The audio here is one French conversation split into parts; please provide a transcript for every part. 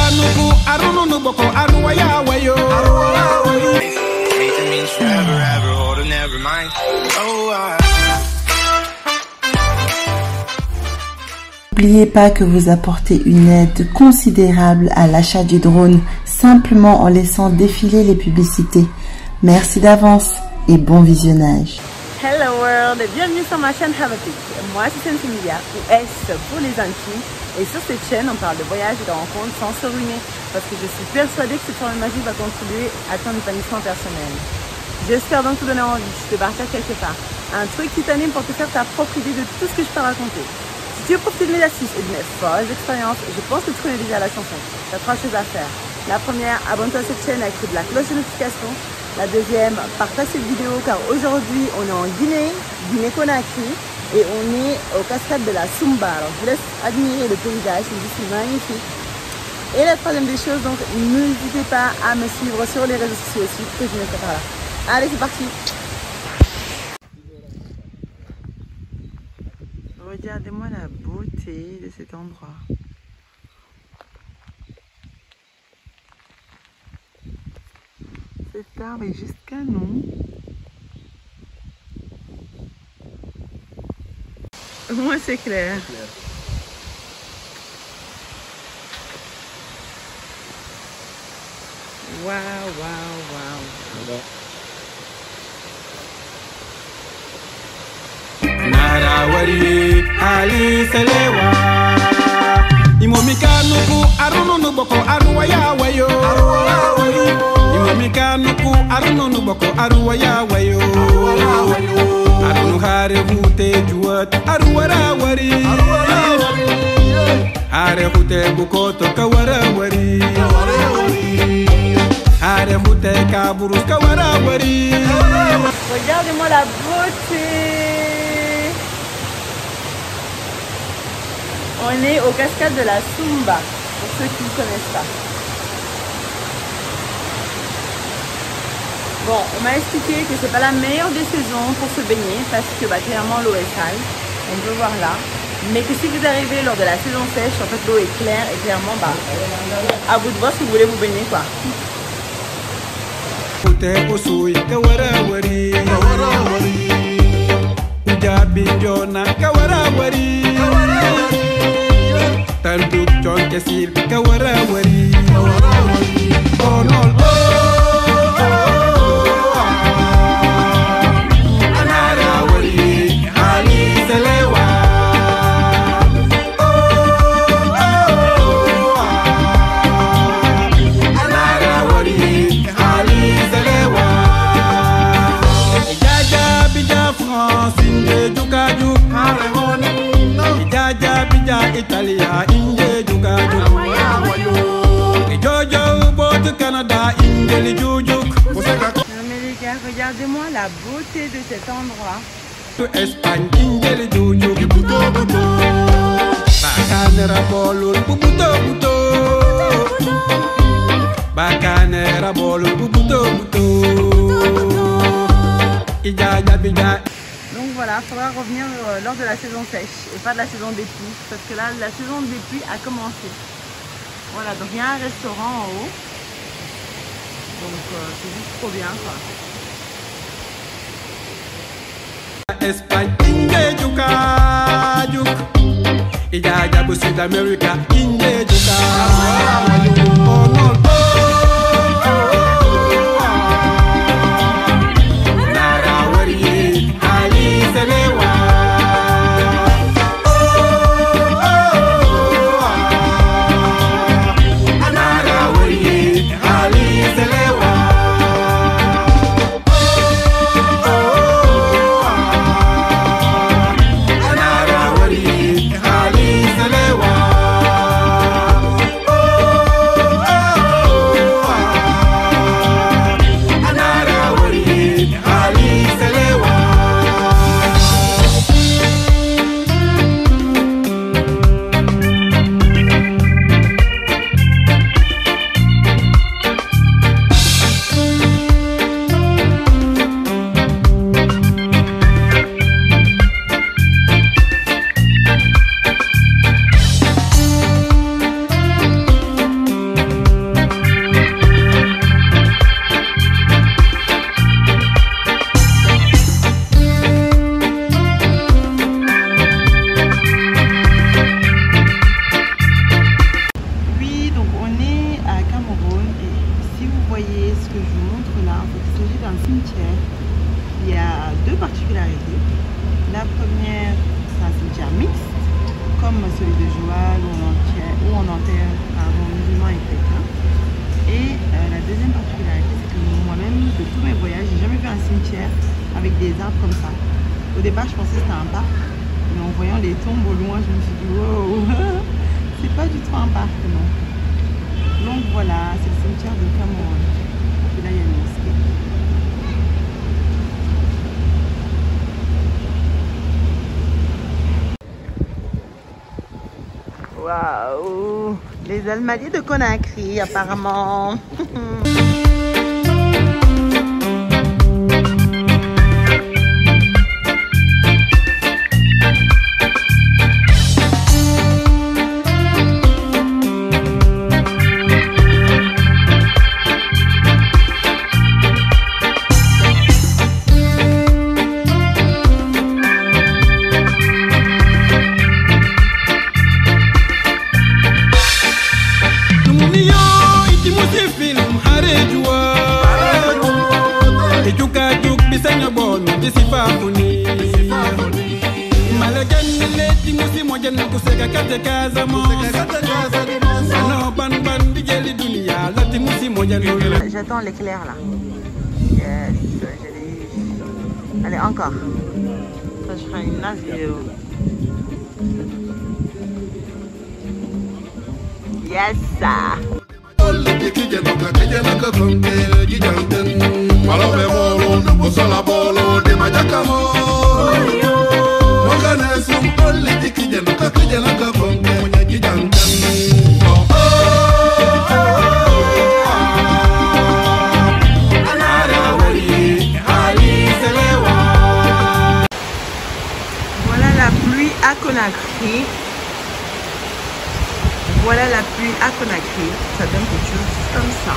nuku arunu nuboko aruwa ya wayo. Hate means forever, ever, hold on, never mind. N'oubliez pas que vous apportez une aide considérable à l'achat du drone simplement en laissant défiler les publicités. Merci d'avance et bon visionnage. Hello world et bienvenue sur ma chaîne Have a Pic. Moi c'est Cynthia ou S pour les intimes, et sur cette chaîne on parle de voyage et de rencontres sans se ruiner parce que je suis persuadée que cette formule magique va contribuer à ton épanouissement personnel. J'espère donc te donner envie de partir quelque part, un truc qui t'anime pour te faire ta propre idée de tout ce que je peux raconter. Si tu veux profiter de mes astuces et de mes folles expériences, je pense que tu connais déjà la chanson. Tu as 3 choses à faire. La première, abonne-toi à cette chaîne avec de la cloche de notification. La deuxième, partage cette vidéo car aujourd'hui on est en Guinée, Guinée-Conakry, et on est aux cascades de la Sumba. Alors je vous laisse admirer le paysage, c'est juste magnifique. Et la troisième des choses, donc n'hésitez pas à me suivre sur les réseaux sociaux aussi que je mettrai par là. Allez, c'est parti. Regardez-moi la beauté de cet endroit. Cet arbre est juste canon. Moi c'est clair. Waouh, waouh, waouh. Narawari Ali Selewa Imomika nuku arunu nuboko aruwa ya wayo. Imomika nuku arunu nuboko aruwa ya wayo. Arunu hare hute juat aruwa rawari. Hare hute bukoto kawarawari. Hare hute kaburus kawarawari. Regardez-moi la beauté. On est aux cascades de la Sumba, pour ceux qui ne connaissent pas. Bon, on m'a expliqué que c'est pas la meilleure des saisons pour se baigner parce que clairement l'eau est sale, on peut voir là. Mais que si vous arrivez lors de la saison sèche, en fait l'eau est claire et clairement à vous de voir si vous voulez vous baigner quoi. Tanduk chonke sil kawarawari. Oh no. Anarawari Ali Selewa. Anarawari Ali Selewa. Jaja bija France inde jukajuk haremoni. Jaja bija Italia inje jukajuk. Jojo bot Canada inje jujuk. Non mais les gars, regardez-moi la beauté de cet endroit. Espagne inje jujuk. Bakanera bolul bubuto buto. Bakanera bolul bubuto buto. Jaja bija. Donc voilà, il faudra revenir lors de la saison sèche et pas de la saison des pluies parce que là la saison des pluies a commencé. Voilà, donc il y a un restaurant en haut. Donc c'est juste trop bien quoi. Espagne inje jukajuk. Ijaja bu Sud America inje jukajuk. Oh no. On est à Cameroun et si vous voyez ce que je vous montre là, il s'agit d'un cimetière. Il y a deux particularités. La première, c'est un cimetière mixte, comme celui de Joal où on enterre musulmans et chrétiens. Et la deuxième particularité, c'est que moi-même, de tous mes voyages, j'ai jamais vu un cimetière avec des arbres comme ça. Au départ, je pensais que c'était un parc, mais en voyant les tombes au loin, je me suis dit wow, c'est pas du tout un parc, non. Donc voilà, c'est le cimetière de Cameroun. Et là, il y a une mosquée. Waouh, les Almadies de Conakry apparemment. J'attends l'éclair là. Yes, je l'ai eu. Allez, encore. Ça, je ferai une nice vidéo. Yes, ça. À Conakry, voilà la pluie à Conakry, ça donne quelque chose comme ça.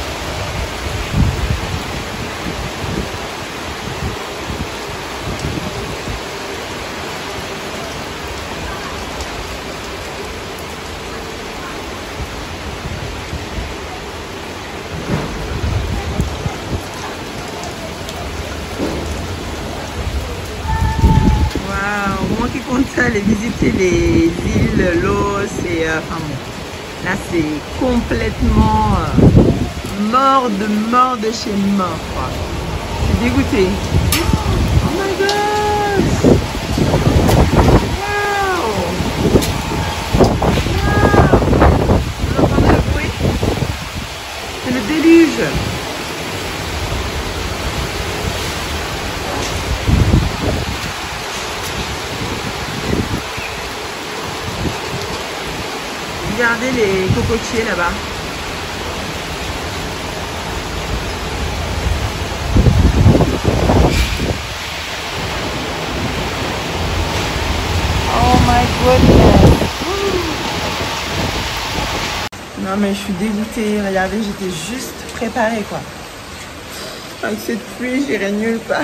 Qui compte ça, aller visiter les îles, l'eau, c'est enfin bon, là c'est complètement mort de chez mort quoi. Je suis dégoûtée. Oh my god! Wow! Vous entendez le bruit? C'est le déluge. Regardez les cocotiers là-bas. Oh my goodness. Non mais je suis dégoûtée. Regardez, j'étais juste préparée quoi. Avec cette pluie, j'irai nulle part.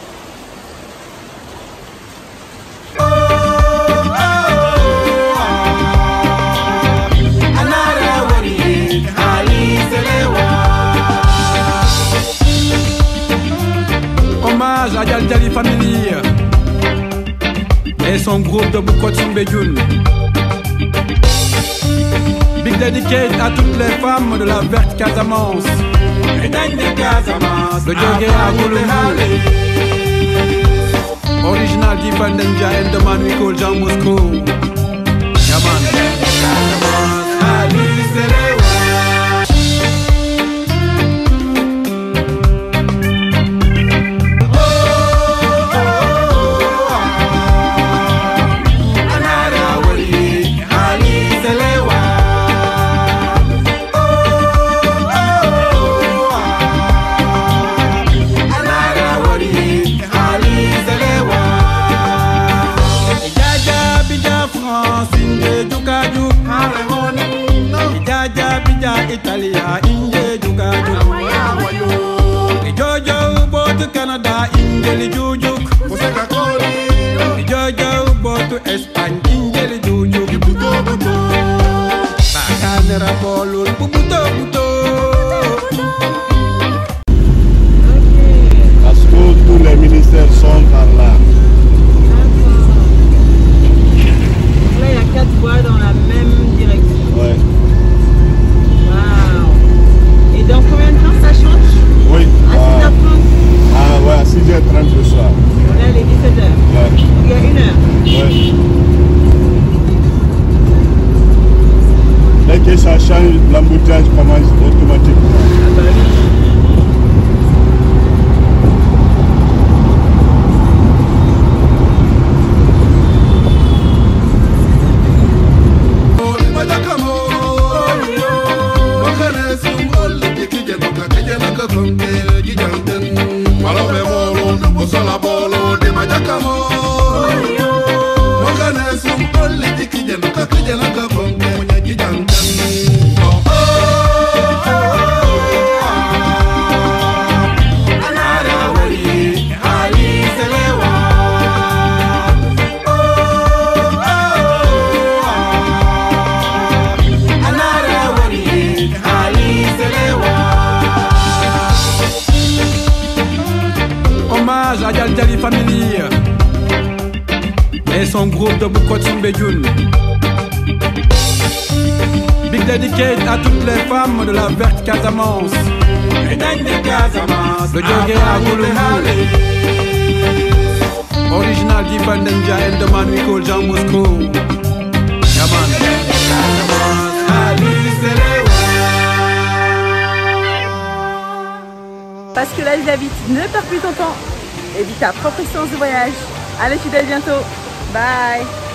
À Djali Family et son groupe de Bukotsun Bédioune. Big dédicace à toutes les femmes de la verte Casamance. Le Djogé à Gouloumou. Original Dipandenja and the man we call Jean Moscow. Yaman. Italia, India, Jugaju, Jojo, bought Canada, India, Jujuk, Jojo, bought Espagne, India, Jujuk, Bacanera, Polo, Parce que tous les ministères sont par là. Là, il y a 4 voies dans la même direction. Ouais. Wow. Et dans combien de temps ça change? Oui. À 6h30. Ah ouais, à 6h30 le soir. Là, il est 17h. Ouais. Il y a 1 heure. Ouais. Dès que ça change, l'embouteillage commence automatiquement. Ah bah oui. Hommage à Yaldjali Family et son groupe de Bukot Soumbedjoun. Big dedicate à toutes les femmes de la verte Casamance. Le Djogé à Gouloumou. Original Difandenja and the man we call Jean Moscow. Yaman. Parce que là, j'habite, ne perds plus ton temps et vis ta propre expérience de voyage. Allez, je te dis à bientôt. Bye.